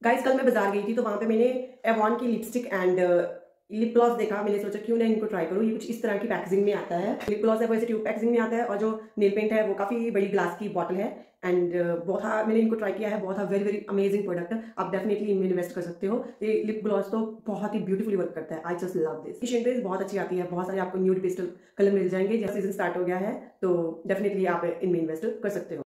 Guys कल मैं बाजार गई थी तो वहां पे मैंने एवॉन की लिपस्टिक एंड लिप ग्लॉस देखा। मैंने सोचा क्यों ना इनको ट्राई करूँ। ये कुछ इस तरह की पैकेजिंग में आता है। लिप ग्लॉस है वो ऐसे ट्यूब पैकेजिंग में आता है और जो नेल पेंट है वो काफी बड़ी ग्लास की बॉटल है एंड मैंने इनको ट्राई किया है। बहुत वेरी वेरी अमेजिंग प्रोडक्ट है। आप डेफिनेटली इनमें इन्वेस्ट कर सकते हो। ये लिप ग्लॉस तो बहुत ही ब्यूटीफुली वर्क करता है। I just love this. की शेड बहुत अच्छी आती है। बहुत सारे आपको न्यूड पेस्टल कलर मिल जाएंगे। जैसे सीजन स्टार्ट हो गया है तो डेफिनेटली आप इनमें इन्वेस्ट कर सकते हो।